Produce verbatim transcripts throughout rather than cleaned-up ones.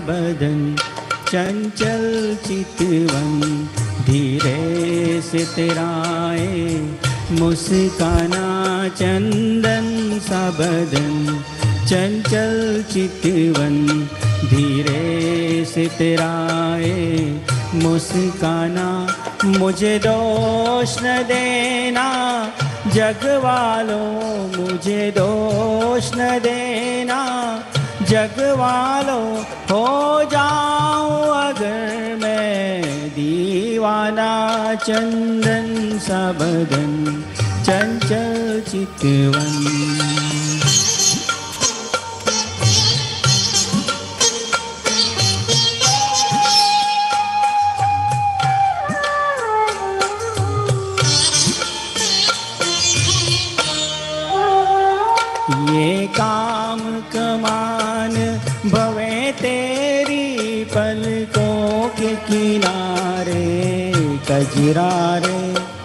बदन चंचल चितवन, धीरे से तेराए मुस्काना चंदन सा बदन चंचल चितवन, धीरे से तेराए मुस्काना। मुझे दोष न देना जग वालों, मुझे दोष न देना जग वालों, हो जाऊं अगर मैं दीवाना चंदन सा बदन चंचल चितवन। ये काम कमान भवे तेरी पलकों के किनारे कजरारे,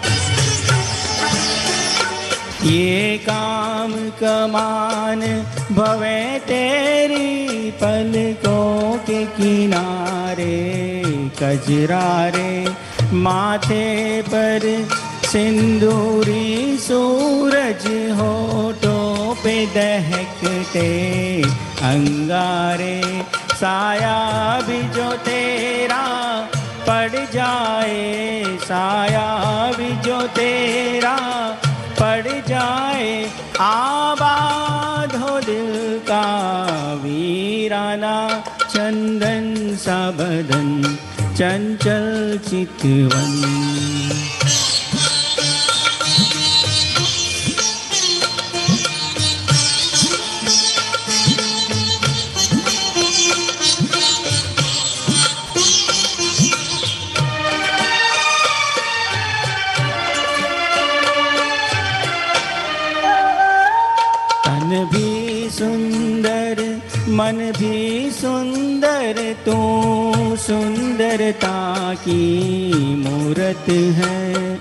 ये काम कमान भवे तेरी पलकों के किनारे कजरारे। माथे पर सिंदूरी सूरज होठों पे दहकते अंगारे, साया भी जो तेरा पड़ जाए, साया भी जो तेरा पड़ जाए, आबाद हो दिल का वीराना चंदन सा बदन चंचल चितवन। तन भी सुंदर मन भी सुंदर, तू सुंदरता की मूरत है।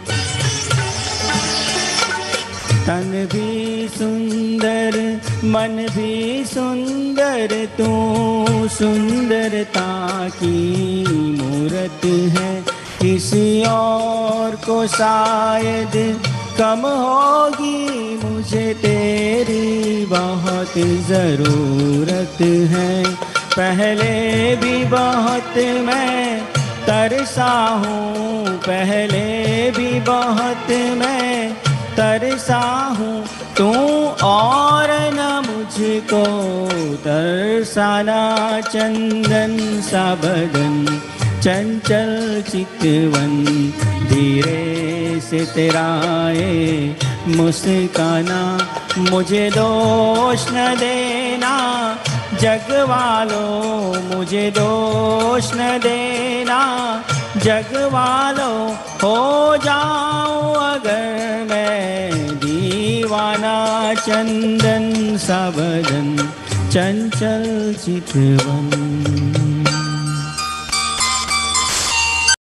तन भी सुंदर मन भी सुंदर, तू सुंदरता की मूरत है। किसी और को शायद कम होगी, मुझे तेरी बहुत ज़रूरत है। पहले भी बहुत मैं तरसा हूँ, पहले भी बहुत मैं तरसा हूँ, तू और न मुझको तरसाना चंदन सा बदन चंचल चितवन, धीरे से तेराए मुस्काना। मुझे दोष न देना जग वालों, मुझे दोष न देना जग वालों, हो जाऊं अगर मैं दीवाना चंदन सा बदन चंचल चितवन।